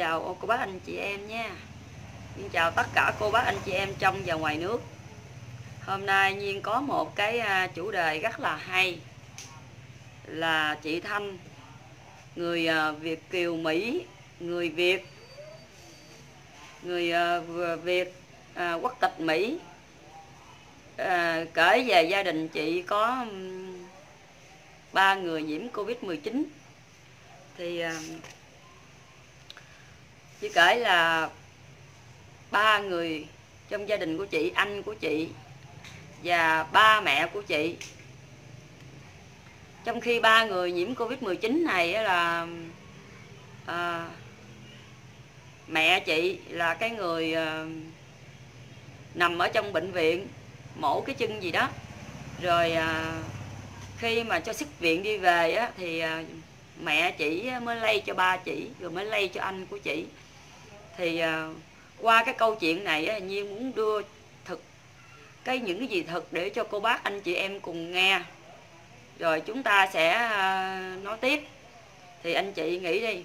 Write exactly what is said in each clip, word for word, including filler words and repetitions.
chào cô bác anh chị em nha. Xin chào tất cả cô bác anh chị em trong và ngoài nước. Hôm nay Nhiên có một cái chủ đề rất là hay, là chị Thanh, người Việt kiều Mỹ, người Việt người Việt à, quốc tịch Mỹ, à, kể về gia đình chị có ba người nhiễm Covid mười chín. Thì à, chị kể là ba người trong gia đình của chị, anh của chị và ba mẹ của chị. Trong khi ba người nhiễm Covid mười chín này là à, mẹ chị là cái người à, nằm ở trong bệnh viện mổ cái chân gì đó, rồi à, khi mà cho xuất viện đi về á, thì à, mẹ chị mới lây cho ba chị, rồi mới lây cho anh của chị. Thì à, qua cái câu chuyện này á, Nhiên muốn đưa thực cái những cái gì thực để cho cô bác anh chị em cùng nghe, rồi chúng ta sẽ à, nói tiếp. Thì anh chị nghĩ đi,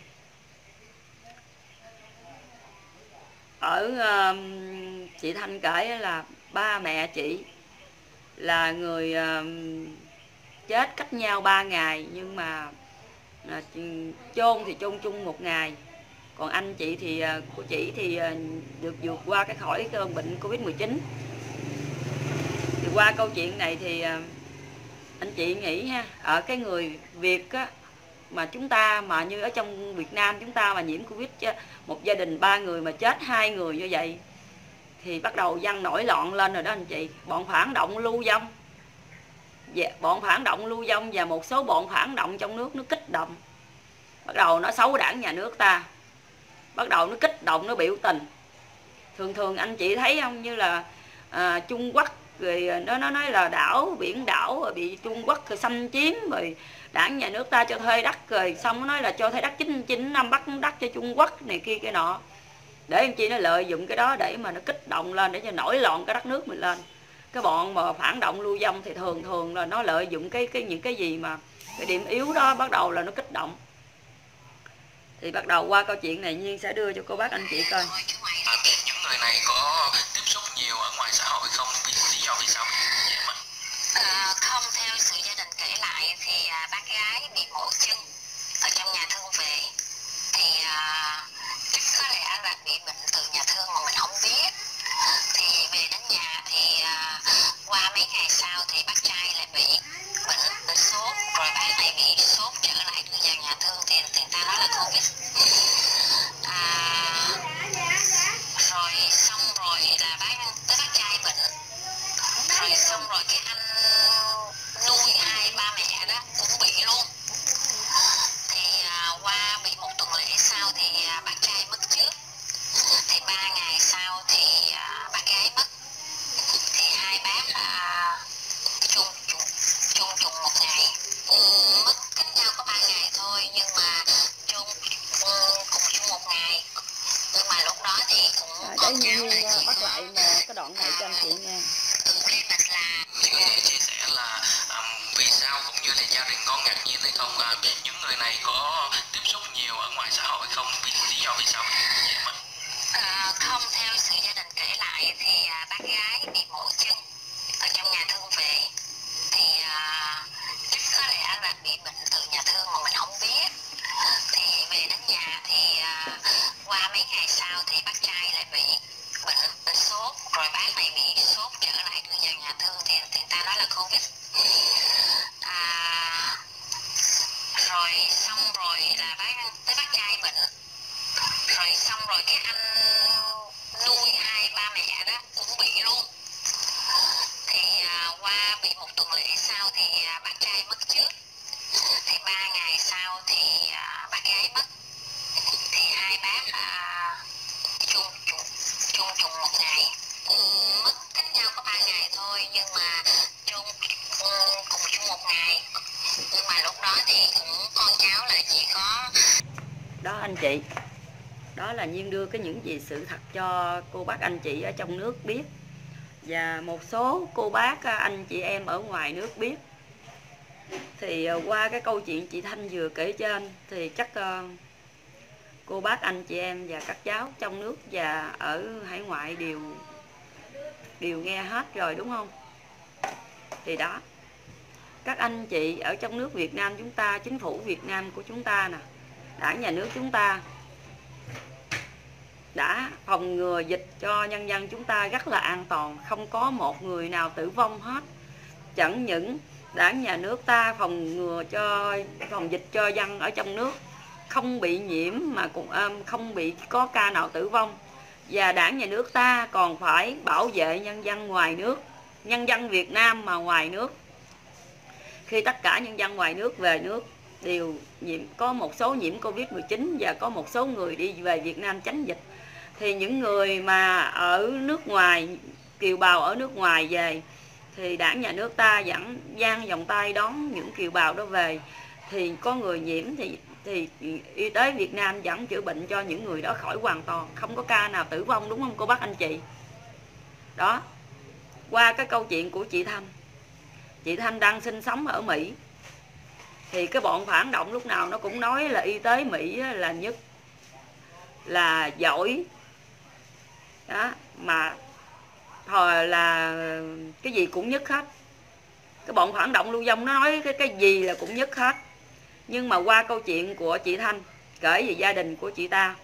ở uh, chị Thanh kể là ba mẹ chị là người uh, chết cách nhau ba ngày, nhưng mà uh, chôn thì chôn chung một ngày. Còn anh chị thì uh, của chị thì uh, được vượt qua cái khỏi cơn bệnh Covid mười chín. Thì qua câu chuyện này thì uh, anh chị nghĩ ha, ở cái người Việt á, mà chúng ta mà như ở trong Việt Nam chúng ta mà nhiễm Covid, một gia đình ba người mà chết hai người như vậy thì bắt đầu dân nổi loạn lên rồi đó anh chị. Bọn phản động lưu vong, bọn phản động lưu vong và một số bọn phản động trong nước nó kích động, bắt đầu nó xấu đảng nhà nước ta, bắt đầu nó kích động, nó biểu tình. Thường thường anh chị thấy không, như là à, Trung Quốc rồi nó nó nói là đảo biển đảo rồi bị Trung Quốc rồi xâm chiếm, rồi đảng nhà nước ta cho thuê đất, rồi xong nó nói là cho thuê đất chín chín năm bắt đất cho Trung Quốc này kia cái nọ, để anh chị nó lợi dụng cái đó để mà nó kích động lên, để cho nổi loạn cái đất nước mình lên. Cái bọn mà phản động lưu vong thì thường thường là nó lợi dụng cái cái những cái gì mà cái điểm yếu đó, bắt đầu là nó kích động. Thì bắt đầu qua câu chuyện này Nhiên sẽ đưa cho cô bác anh chị coi. À, những người này có tiếp xúc nhiều ở ngoài xã hội không? Lý do vì sao? À, không, theo sự gia đình kể lại thì à, bác gái bị mổ chân ở trong nhà thương về. Thì à, chắc có lẽ là bị bệnh từ nhà thương mà mình không biết. Thì về đến nhà thì à, qua mấy ngày sau thì bác trai lại bị bệnh, bệnh sốt. Rồi bác lại bị sốt trở lại đưa vào nhà thương thì người ta nói là Covid. À, rồi xong rồi là bác tới bác trai bệnh. Rồi xong rồi cái anh nuôi hai ba mẹ đó cũng bị luôn. Thì à, qua bị một tuần lễ sau thì à, bác trai mất trước. Thì ba ngày sau thì à, bác gái mất. Thì hai bác à, chung chung chung chung một ngày, ừ, mất cách nhau có ba ngày thôi, nhưng mà chung ừ, cùng chung một ngày. Nhưng mà lúc đó thì cũng À, có để Nhiên bắt lại cái đoạn này cho anh chị nghe. Chị có thể chia sẻ là um, vì sao cũng như là gia đình có ngạc nhiên hay không, à, những người này có tiếp xúc nhiều ở ngoài xã hội không? Vì lý do vì sao vậy mất? À, không, theo sự gia đình kể lại thì à, bác gái bị mổ chân ở trong nhà thương về. Thì à, chắc có lẽ là bị bệnh từ nhà thương mà mình không biết. Thì về đến nhà thì à, qua mấy ngày sau thì bác trai lại bị bệnh, bệnh sốt. Rồi bác lại bị sốt trở lại đưa vào nhà thương thì người ta nói là Covid. À, rồi xong rồi là bác tới bác trai bệnh. Rồi xong rồi cái anh nuôi hai ba mẹ đó cũng bị luôn. Thì à, qua bị một tuần lễ sau thì à, bác trai mất trước. Thì ba ngày sau thì à, bác gái mất. Thì hai bác à, chung chung chung chung một ngày, ừ, mất cách nhau có ba ngày thôi, nhưng mà chung ừ, cùng chung một ngày. Nhưng mà lúc đó thì cũng con cháu là chỉ có Đó anh chị, đó là Nhiên đưa cái những gì sự thật cho cô bác anh chị ở trong nước biết, và một số cô bác anh chị em ở ngoài nước biết. Thì qua cái câu chuyện chị Thanh vừa kể trên thì chắc uh, cô bác anh chị em và các cháu trong nước và ở hải ngoại đều đều nghe hết rồi đúng không? Thì đó, các anh chị ở trong nước Việt Nam chúng ta, chính phủ Việt Nam của chúng ta nè, đảng nhà nước chúng ta đã phòng ngừa dịch cho nhân dân chúng ta rất là an toàn, không có một người nào tử vong hết. Chẳng những đảng nhà nước ta phòng ngừa cho phòng dịch cho dân ở trong nước không bị nhiễm mà cũng không bị có ca nào tử vong, và đảng nhà nước ta còn phải bảo vệ nhân dân ngoài nước, nhân dân Việt Nam mà ngoài nước. Khi tất cả nhân dân ngoài nước về nước đều nhiễm, có một số nhiễm Covid mười chín và có một số người đi về Việt Nam tránh dịch, thì những người mà ở nước ngoài, kiều bào ở nước ngoài về, thì đảng nhà nước ta vẫn dang vòng tay đón những kiều bào đó về. Thì có người nhiễm thì thì y tế Việt Nam vẫn chữa bệnh cho những người đó khỏi hoàn toàn, không có ca nào tử vong, đúng không cô bác anh chị? Đó, qua cái câu chuyện của chị Thanh, chị Thanh đang sinh sống ở Mỹ, thì cái bọn phản động lúc nào nó cũng nói là y tế Mỹ là nhất, là giỏi đó, mà thời là cái gì cũng nhất hết. Cái bọn phản động lưu vong nó nói cái cái gì là cũng nhất hết. Nhưng mà qua câu chuyện của chị Thanh kể về gia đình của chị ta,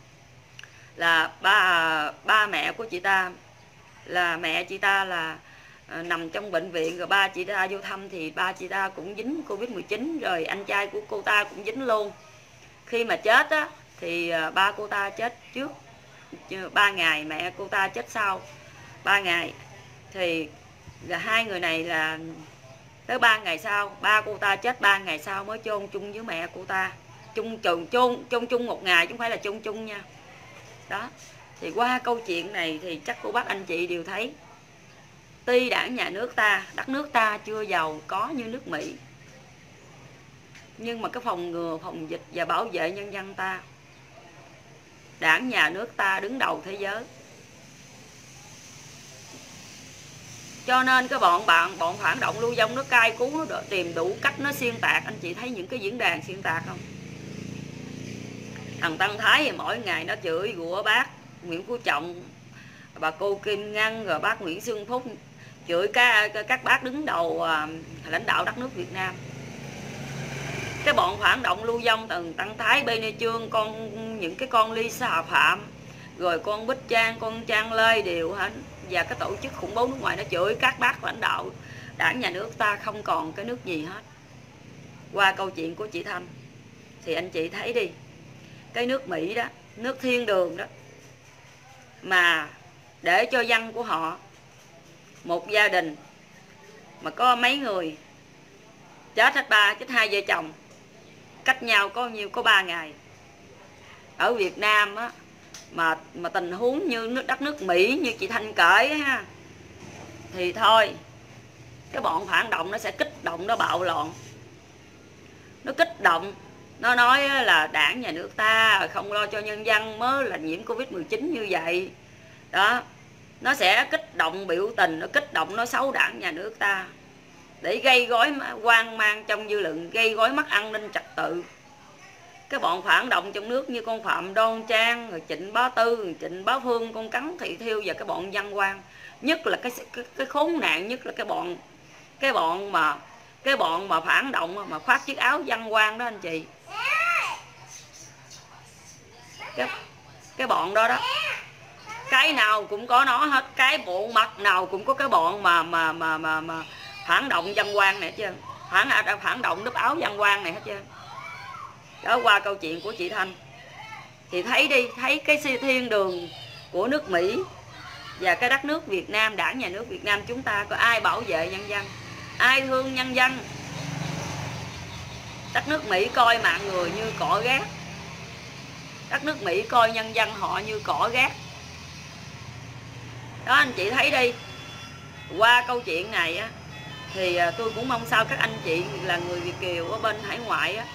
là ba ba mẹ của chị ta, là mẹ chị ta là à, nằm trong bệnh viện, rồi ba chị ta vô thăm thì ba chị ta cũng dính Covid mười chín, rồi anh trai của cô ta cũng dính luôn. Khi mà chết á thì à, ba cô ta chết trước ba ngày, mẹ cô ta chết sau ba ngày. Thì là hai người này là tới ba ngày sau, ba cô ta chết ba ngày sau mới chôn chung với mẹ cô ta, chung chôn chôn chôn chung một ngày chứ không phải là chung chung nha. Đó, thì qua câu chuyện này thì chắc cô bác anh chị đều thấy, tuy đảng nhà nước ta, đất nước ta chưa giàu có như nước Mỹ, nhưng mà cái phòng ngừa, phòng dịch và bảo vệ nhân dân ta, đảng nhà nước ta đứng đầu thế giới. Cho nên cái bọn bạn bọn phản động lưu vong nó cai cú, nó tìm đủ cách nó xuyên tạc. Anh chị thấy những cái diễn đàn xuyên tạc không? Thằng Tân Thái thì mỗi ngày nó chửi rủa bác Nguyễn Phú Trọng, bà cô Kim Ngân, rồi bác Nguyễn Xuân Phúc, chửi các, các bác đứng đầu à, lãnh đạo đất nước Việt Nam. Cái bọn phản động lưu vong từ Tân Thái, Bê Nê Trương, con những cái con Ly Xà Phạm, rồi con Bích Trang, con Trang Lê đều hết, và cái tổ chức khủng bố nước ngoài nó chửi các bác lãnh đạo đảng nhà nước ta không còn cái nước gì hết. Qua câu chuyện của chị Thanh thì anh chị thấy đi, cái nước Mỹ đó, nước thiên đường đó, mà để cho dân của họ, một gia đình mà có mấy người chết hết ba, chết hai vợ chồng, cách nhau có nhiêu, có ba ngày. Ở Việt Nam á, mà mà tình huống như nước đất nước Mỹ như chị Thanh kể ha, thì thôi cái bọn phản động nó sẽ kích động, nó bạo loạn, nó kích động, nó nói là đảng nhà nước ta không lo cho nhân dân mới là nhiễm Covid mười chín như vậy đó. Nó sẽ kích động biểu tình, nó kích động, nó xấu đảng nhà nước ta để gây gói hoang mang trong dư luận, gây gói mất an ninh trật tự. Cái bọn phản động trong nước như con Phạm Đoan Trang, rồi Trịnh Bá Tư, rồi Trịnh Bá Phương, con Cấn Thị Thiêu và cái bọn văn quan, nhất là cái, cái cái khốn nạn nhất là cái bọn cái bọn mà cái bọn mà phản động mà khoác chiếc áo văn quan đó anh chị. Cái cái bọn đó đó, cái nào cũng có nó hết, cái bộ mặt nào cũng có cái bọn mà mà mà mà, mà phản động văn quan này hết trơn, phản phản động núp áo văn quan này hết trơn. Đó, qua câu chuyện của chị Thanh thì thấy đi, thấy cái thiên đường của nước Mỹ và cái đất nước Việt Nam, đảng nhà nước Việt Nam chúng ta có ai bảo vệ nhân dân, ai thương nhân dân. Đất nước Mỹ coi mạng người như cỏ rác, đất nước Mỹ coi nhân dân họ như cỏ rác. Đó, anh chị thấy đi. Qua câu chuyện này á, thì tôi cũng mong sao các anh chị là người Việt kiều ở bên hải ngoại á,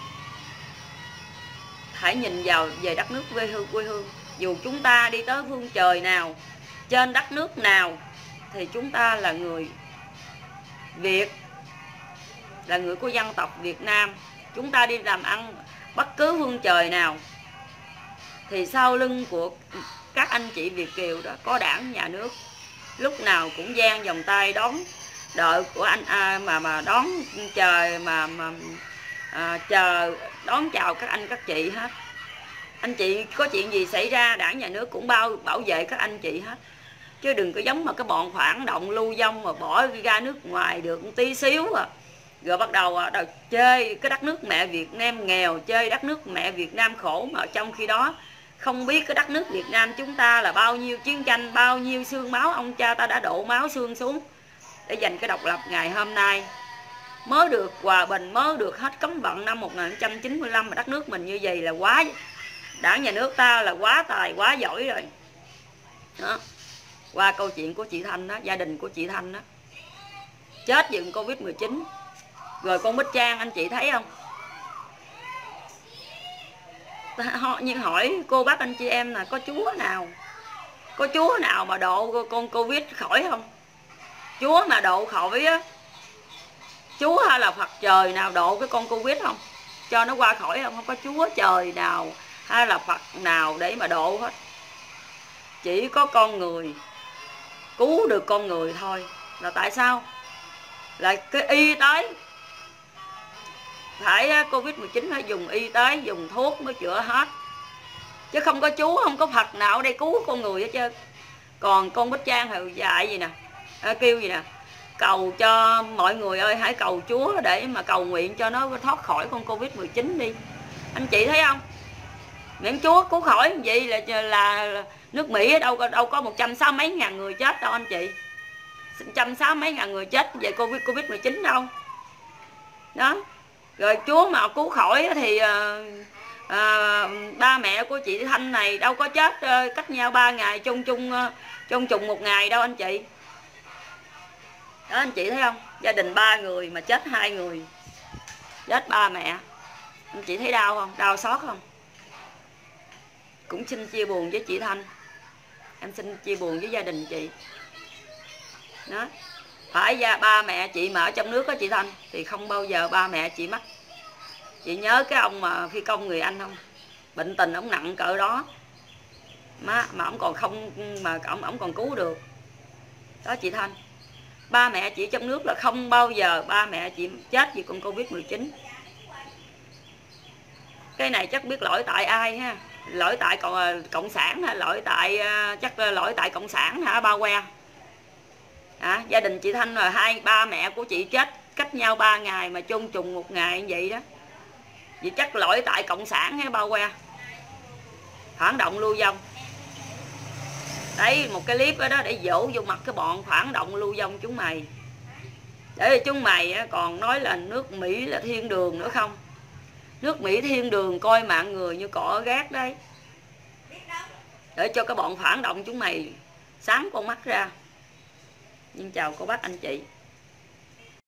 hãy nhìn vào về đất nước quê hương quê hương. Dù chúng ta đi tới phương trời nào, trên đất nước nào, thì chúng ta là người Việt, là người của dân tộc Việt Nam. Chúng ta đi làm ăn bất cứ phương trời nào, thì sau lưng của các anh chị Việt kiều đó có đảng nhà nước, lúc nào cũng dang vòng tay đón đợi của anh à, mà mà đón chờ mà mà à, chờ đón chào các anh các chị hết. Anh chị có chuyện gì xảy ra đảng nhà nước cũng bao bảo vệ các anh chị hết, chứ đừng có giống mà cái bọn phản động lưu vong mà bỏ ra nước ngoài được một tí xíu à, rồi bắt đầu à, đầu chơi cái đất nước mẹ Việt Nam nghèo, chơi đất nước mẹ Việt Nam khổ, mà trong khi đó không biết cái đất nước Việt Nam chúng ta là bao nhiêu chiến tranh, bao nhiêu xương máu ông cha ta đã đổ máu xương xuống để giành cái độc lập ngày hôm nay. Mới được hòa bình, mới được hết cấm vận năm một nghìn chín trăm chín mươi lăm mà đất nước mình như vậy là quá, đảng nhà nước ta là quá tài quá giỏi rồi đó. Qua câu chuyện của chị Thanh đó, gia đình của chị Thanh đó chết vì Covid mười chín. Rồi con Bích Trang anh chị thấy không, họ như hỏi cô bác anh chị em là có chúa nào, có chúa nào mà độ con Covid khỏi không? Chúa mà độ khỏi á, chúa hay là Phật trời nào độ cái con Covid không, cho nó qua khỏi không? Không có chúa trời nào hay là Phật nào để mà độ hết, chỉ có con người cứu được con người thôi. Là tại sao? Là cái y tế, phải Covid mười chín phải dùng y tế, dùng thuốc mới chữa hết, chứ không có chúa không có Phật nào ở đây cứu con người hết trơn. Còn con Bích Trang thì dạy gì nè, à, kêu gì nè, cầu cho mọi người ơi hãy cầu chúa để mà cầu nguyện cho nó thoát khỏi con Covid mười chín đi. Anh chị thấy không, miễn chúa cứu khỏi vậy là, là, là nước Mỹ ở đâu đâu có một trăm sáu mấy ngàn người chết đâu anh chị, trăm sáu mấy ngàn người chết về covid covid mười chín đâu đó. Rồi chúa mà cứu khỏi thì à, à, ba mẹ của chị Thanh này đâu có chết à, cách nhau ba ngày chung chung chung trùng một ngày đâu anh chị đó. Anh chị thấy không, gia đình ba người mà chết hai người, chết ba mẹ, anh chị thấy đau không, đau xót không? Cũng xin chia buồn với chị Thanh, em xin chia buồn với gia đình chị đó. Phải ra ba mẹ chị mà ở trong nước á chị Thanh thì không bao giờ ba mẹ chị mất. Chị nhớ cái ông mà phi công người Anh không, bệnh tình ông nặng cỡ đó mà mà ông còn không, mà ông ông còn cứu được đó chị Thanh. Ba mẹ chị trong nước là không bao giờ ba mẹ chị chết vì con covid mười chín. Cái này chắc biết lỗi tại ai ha, lỗi tại cộng, cộng sản hay lỗi tại chắc là lỗi tại cộng sản hả ba que à, gia đình chị Thanh là hai ba mẹ của chị chết cách nhau ba ngày mà chung trùng một ngày như vậy đó. Vậy chắc lỗi tại cộng sản hay ba que phản động lưu vong. Đấy một cái clip đó, đó để dỗ vô mặt cái bọn phản động lưu vong chúng mày, để chúng mày còn nói là nước Mỹ là thiên đường nữa không. Nước Mỹ thiên đường coi mạng người như cỏ gác đấy, để cho cái bọn phản động chúng mày sáng con mắt ra. Nhưng chào cô bác anh chị.